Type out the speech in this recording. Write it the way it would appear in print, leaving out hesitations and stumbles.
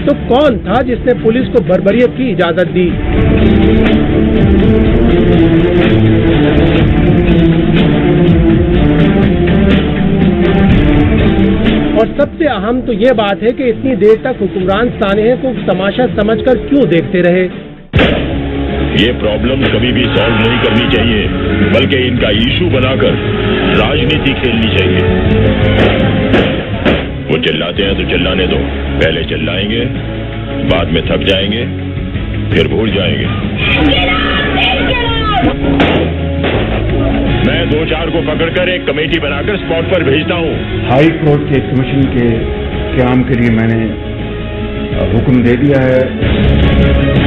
तो कौन था जिसने पुलिस को बर्बरियत की इजाजत दी? और सबसे अहम तो ये बात है कि इतनी देर तक हुक्मरान सानेह को तमाशा समझकर क्यों देखते रहे? ये प्रॉब्लम कभी भी सॉल्व नहीं करनी चाहिए, बल्कि इनका इशू बनाकर राजनीति खेलनी चाहिए। वो चिल्लाते हैं तो चिल्लाने दो, पहले चिल्लाएंगे, बाद में थक जाएंगे, फिर भूल जाएंगे। मैं 2-4 को पकड़कर एक कमेटी बनाकर स्पॉट पर भेजता हूँ। हाई कोर्ट के कमीशन के काम के लिए मैंने हुक्म दे दिया है।